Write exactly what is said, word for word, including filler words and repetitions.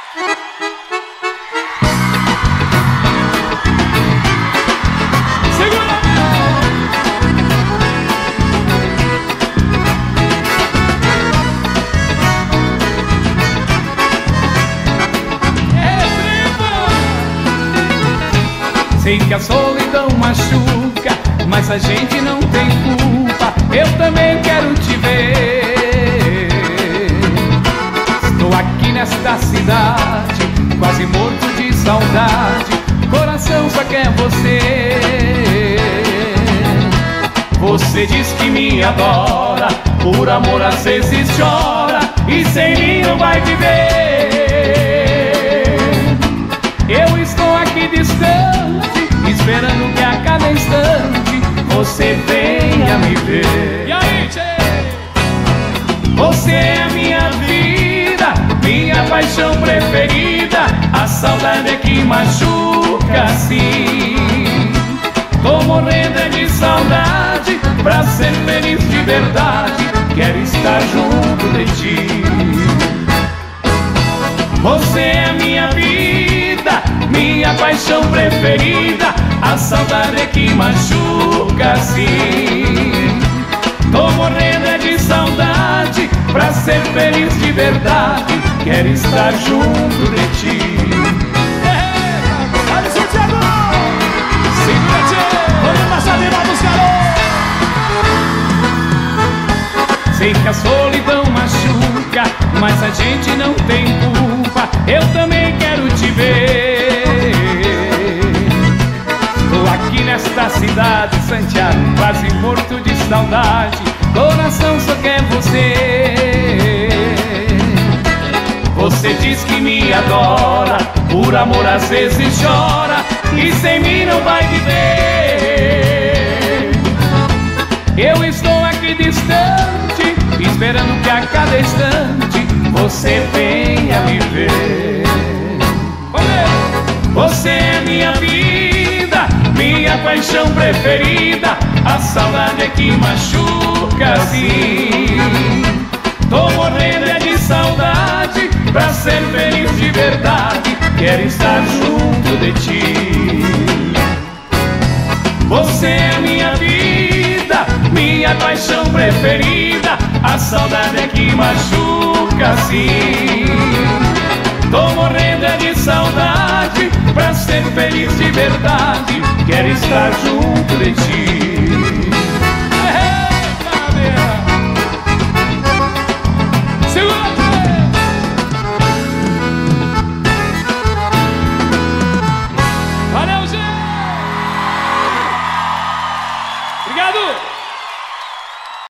Sei que a solidão machuca, mas a gente não tem culpa. Eu também quero te ver. Estou aqui nesta cidade, quase morto de saudade. Coração só quer você. Você diz que me adora, por amor às vezes chora, e sem mim não vai viver. Eu estou aqui distante, esperando que a cada instante você venha me ver. E aí, tchê? Você é a minha vida, minha paixão preferida. A saudade é que machuca assim. Tô morrendo é de saudade, pra ser feliz de verdade quero estar junto de ti. Você é a minha vida, minha paixão preferida. A saudade é que machuca assim. Tô morrendo é de saudade, pra ser feliz de verdade quero estar junto de ti. Olha o Santiago! Segura, tchê! Vamos passar de novos garotos! Sei que a solidão machuca, mas a gente não tem culpa. Eu também quero te ver. Estou aqui nesta cidade, Santiago, quase morto de saudade. Coração só quer você. Você diz que me adora, por amor às vezes chora, e sem mim não vai viver. Eu estou aqui distante, esperando que a cada instante você venha me ver. Você é minha vida, minha paixão preferida. A saudade é que machuca assim. Tô morrendo é de saudade, pra ser feliz de verdade quero estar junto de ti. Você é minha vida, minha paixão preferida. A saudade é que machuca assim. Tô morrendo é de saudade, pra ser feliz de verdade quero estar junto de ti. Valeu, gente! Obrigado!